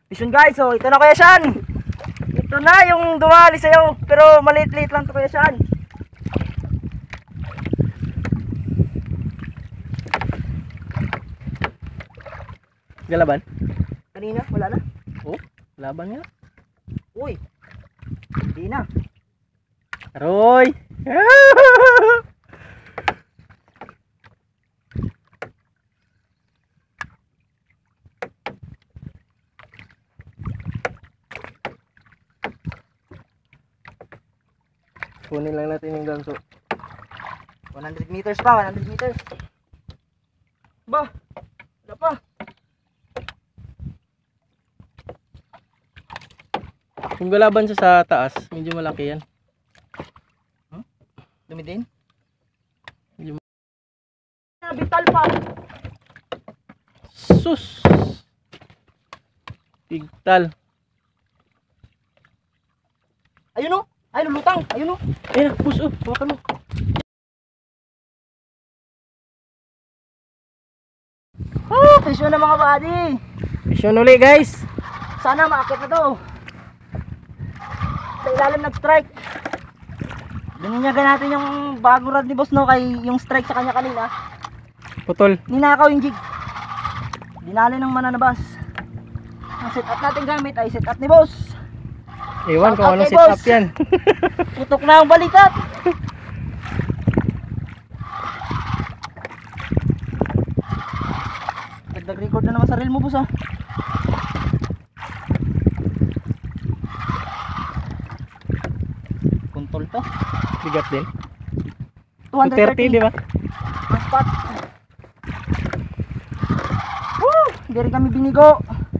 Vision guys, so ito na Kuya Sean. Ito na yung dumali sa'yo. Pero maliit-liit lang to Kuya Sean. Galaban? Kanina, wala na. Oh, laban nga. Uy, hindi na. Aroy! Kunin lang natin yung ganso. 100 meters pa, 100 meters. Ba, wala pa. Kung galaban siya sa taas, medyo malaki yan. Dumi din. Medyo... Vital pa. Sus! Tigtal. Ayun o. Ay, lulutang. Ayun o. Ayun na, push oh. Hawakan mo. Vision na mga buddy. Mission uli guys. Sana maakit na to. Sa ilalim nag-strike. Bininyagan natin yung bagong rod ni boss no, kay yung strike sa kanya kanina. Putol. Ninakaw yung jig. Dinali ng mananabas. Ang set up natin gamit ay set up ni boss. Ewan kung Shout out ano kay sit up boss. yan. Putok na ang balikat. Dagdag record na naman sa reel mo boss ah. Kuntol to. Bigat din. 230 di ba? ang spot. Woo! Hindi rin kami binigo.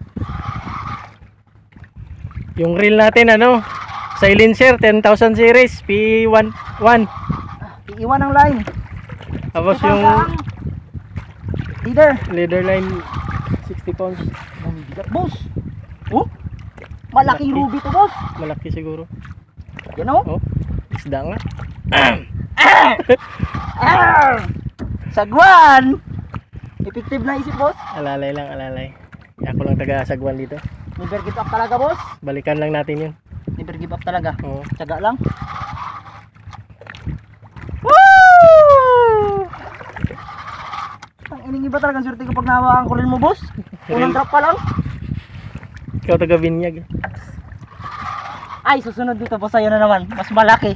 Yung reel natin ano, silencer 10,000 series P11. Iiwan ang line. Tapos Ito pa yung ang leader. leader line 60 pounds. Ang bigat boss. Oh? Malaking Malaki. ruby to boss. Malaki siguro. Yan oh. Oh, isda nga. Sagwan. Effective na isip boss. Alalay lang, alalay. Ako lang taga sagwan dito. Never give up talaga boss. Balikan lang natin yun. Never give up talaga. Oo. Tiyaga lang. Woo! Ang iningi ba talagang swerte ko pag nahawakan ko rin mo boss? Unang drop pa lang. Ikaw taga binyag. Ay, susunod dito boss, sa'yo na naman. Mas malaki.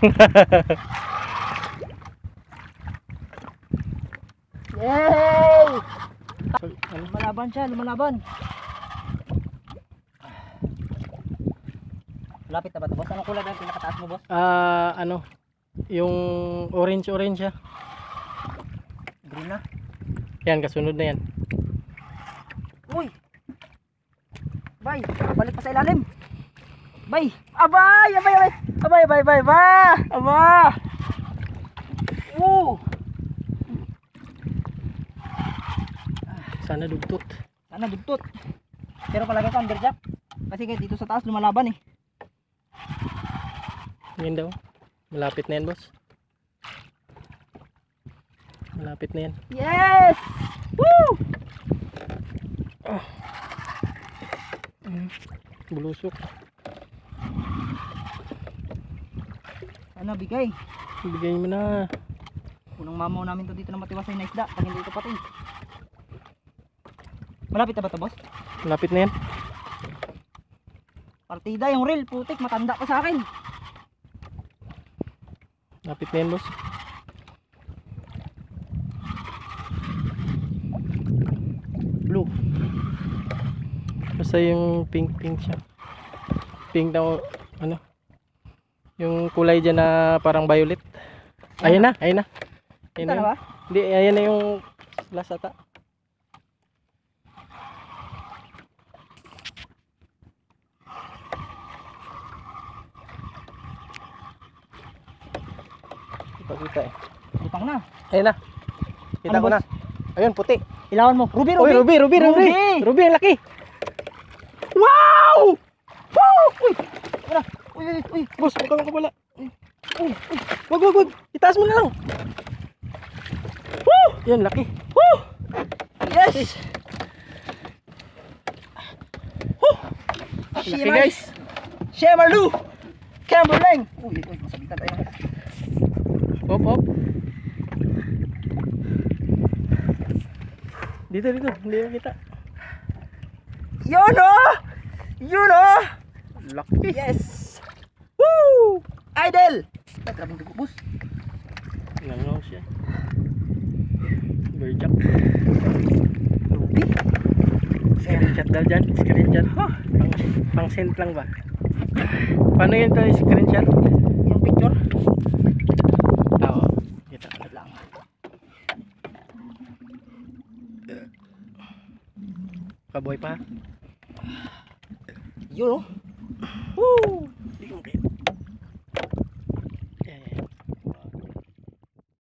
Yay! Lumalaban siya, lumalaban. Lapit na ba ito boss? Anong kulay ba yung pinakataas mo boss? Ano, yung orange siya. Green na. Yan, kasunod na yan. Uy! Bay, balik pa sa ilalim. Bay! Abay! Abay! Abay! Abay! Abay! Abay! Abay! Aba! Woo! Sana dugtot. Sana dugtot. Pero palagi ko underjump. Kasi kahit dito sa taas lumalaban eh. Yan daw. Malapit na yan, boss. Malapit na yan. Yes! Woo! Bulusok. Sana bigay. Bigay mo na. Unang mamaw namin to dito na matiwasay na isda. Pag hindi ito pati. Malapit na ba ito boss? Malapit na yan. Partida yung reel. Putik, matanda pa sa akin. Malapit na yan, boss. Blue. Basta yung pink siya. Pink daw, ano? Yung kulay dyan na parang violet. Ayan na, ayan na. Ayan Ito na yun. ba? Hindi, ayan na yung last ata. Kita eh. Butang na. Ayan na. Kita Ano, ko na. boss? Ayun, puti. Ilawan mo. Ruby, Uy, Ruby. Ruby. Ruby, ang laki. Wow! Woo! Uy! Wala. Uy, uy, uy. Boss, huwag ka lang kabala. Wag. Itaas mo na lang. Woo! Yan, laki. Yes! Woo! Laki guys. Shemarlu! Camberling! Uy, masabitan tayo. Op, op. Dito, dito. Hindi mo kita. Yun oh! Yun oh! Laki. Yes! Woo! Idol! Ay, grabing dugo, boss. Nangaw siya. Berjak. Ruby? Screenshot daw dyan. Screenshot. Pang send lang ba? Paano yun tayo screenshot? Yung picture? Oo. Kita. Wait lang. Kaboy pa. Yun oh! Woo!